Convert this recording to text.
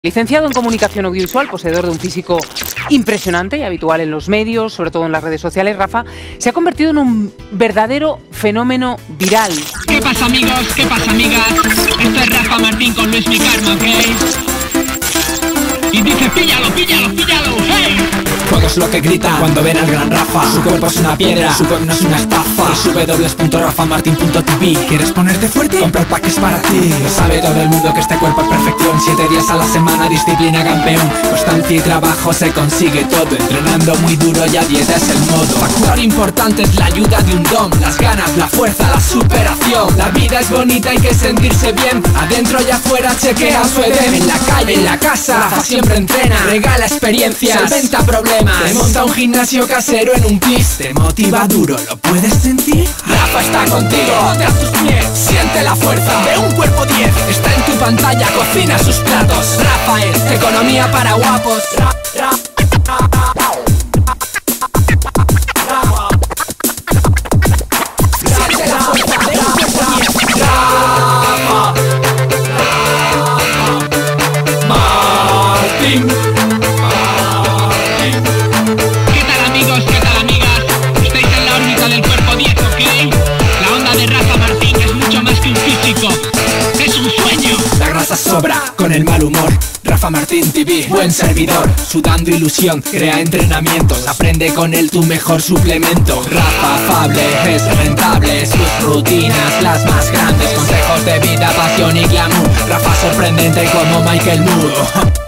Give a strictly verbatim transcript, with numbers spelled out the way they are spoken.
Licenciado en Comunicación Audiovisual, poseedor de un físico impresionante y habitual en los medios, sobre todo en las redes sociales, Rafa se ha convertido en un verdadero fenómeno viral. ¿Qué pasa, amigos? ¿Qué pasa, amigas? Esto es Rafa Martín con Luis Micarmo, ¿ok? Y dice, píllalo, píllalo, píllalo, ¡hey! Todos lo que gritan cuando ven al gran Rafa. Su cuerpo es una piedra, su cuerpo no es una estafa. w w w punto rafa martin punto t v. ¿Quieres ponerte fuerte? Compra el pack, es para ti. Lo sabe todo el mundo que este cuerpo es perfección. Siete días a la semana, disciplina campeón. Constancia y trabajo se consigue todo. Entrenando muy duro, ya dieta es el modo. Factor importante es la ayuda de un don. Las ganas, la fuerza, la superación. La vida es bonita, hay que sentirse bien. Adentro y afuera, chequea su edem. En la calle, en la casa, Rafa siempre entrena. Regala experiencias, solventa problemas. Te monta un gimnasio casero en un pis. Te motiva duro, ¿lo puedes sentir? Rafa está contigo, ponte a tus pies. Siente la fuerza de un cuerpo diez. Está en tu pantalla, cocina sus platos. Rafa es economía para guapos. Ra, ra, ra, ra, ra. Siente la fuerza de un cuerpo diez. Rafa, Rafa Martín. Es un sueño. La grasa sobra con el mal humor. Rafa Martín T V, buen servidor. Sudando ilusión, crea entrenamientos. Aprende con él tu mejor suplemento. Rafa afable, es rentable. Sus rutinas, las más grandes. Consejos de vida, pasión y glamour. Rafa sorprendente como Michael Moore.